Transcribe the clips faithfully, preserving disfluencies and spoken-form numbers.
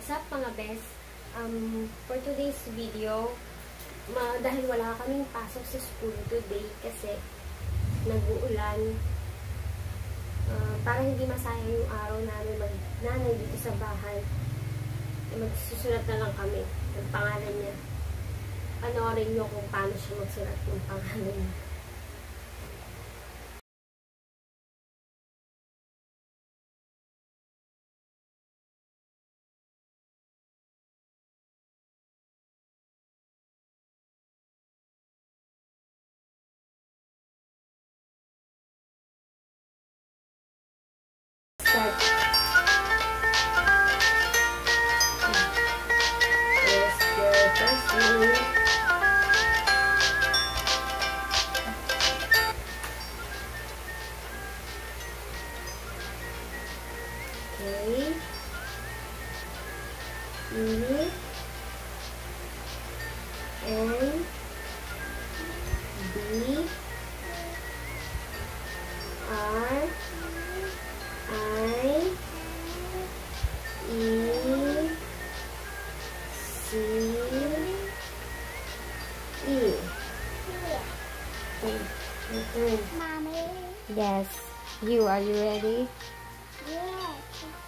What's up mga best? Um, for today's video, ma dahil wala kaming pasok sa school today kasi nag-uulan, uh, para hindi masayang yung araw namin mag-nanay dito sa bahay, magsusulat na lang kami ng pangalan niya. Panoorin nyo kung paano siya magsulat ng pangalan niya. Okay. E N B R I E C E. Okay. Mommy. Yes. You, are you ready? Yes.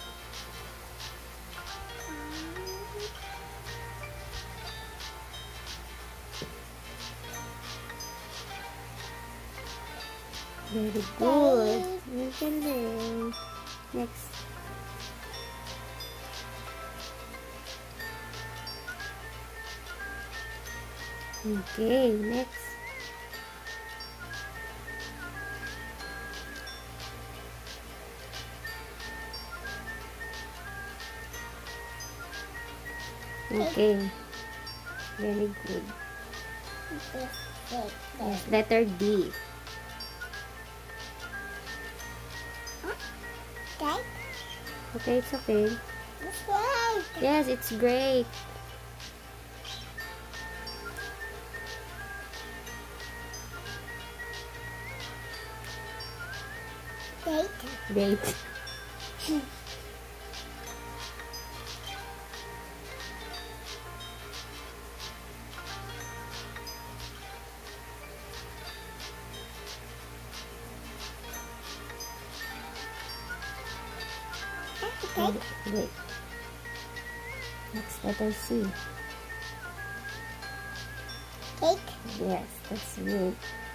Very good. You can learn. Next. Okay, next. Okay. Very good. Yes, letter D. Okay. Okay, it's okay. It's great. Yes, it's great. Great. Great. Okay. Great. Next letter C. Cake. Yes, that's good.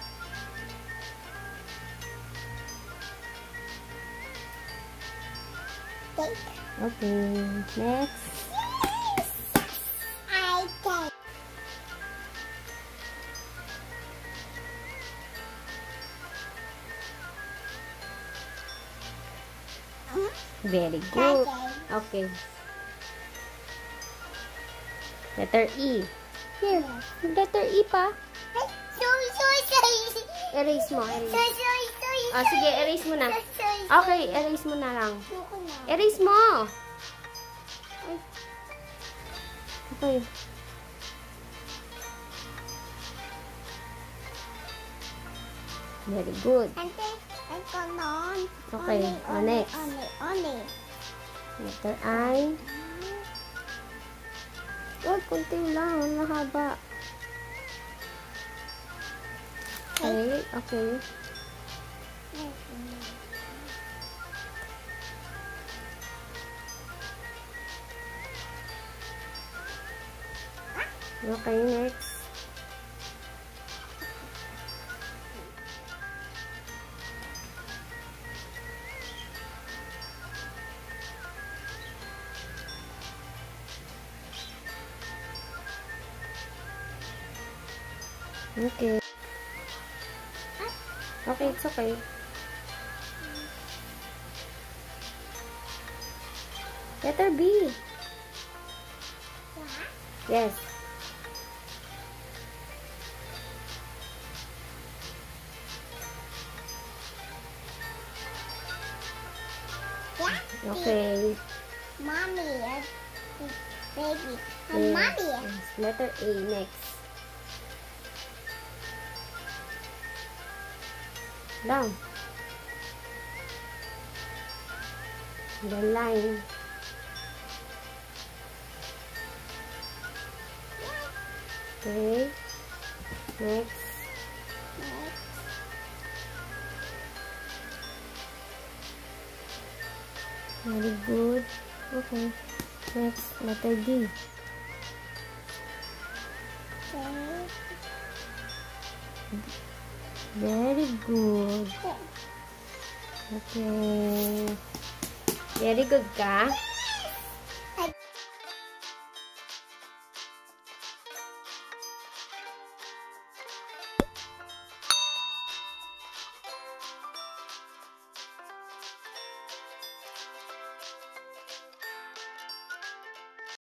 Cake. Okay, next. Yes. I cake. Very good. Okay. Letter E. Here, letter E pa. Ay, sorry, sorry, sorry. Erase mo, erase. Sorry, sorry, sorry. Ah, sige, erase mo na. Sorry, sorry. Okay, erase mo na lang. Ayoko na. Erase mo. Ay. Okay. Very good. Ante, ay kanon. Okay, oh, next. Only, only. Letter I. Huwag, kunting lang. Mahaba. Okay, okay. Okay, next. Okay. Okay, it's okay. Letter B. Yes. Yeah. Okay. Mommy, uh, baby. Yes. Mommy. Yes. Letter A next. Down. The line. Okay. Next. Next. Very good. Okay. Next, letter D. Okay. Very good. Okay. Very good ka?